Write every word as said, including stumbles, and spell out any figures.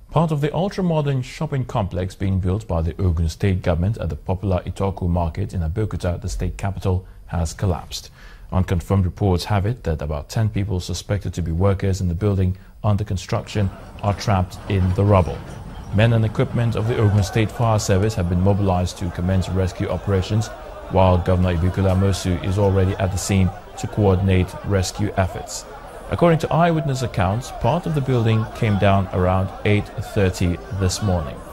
Part of the ultra-modern shopping complex being built by the Ogun state government at the popular Itoku market in Abeokuta, the state capital, has collapsed. Unconfirmed reports have it that about ten people suspected to be workers in the building under construction are trapped in the rubble. Men and equipment of the Ogun State Fire Service have been mobilized to commence rescue operations, while Governor Ibikola Mosu is already at the scene to coordinate rescue efforts. According to eyewitness accounts, part of the building came down around eight thirty this morning.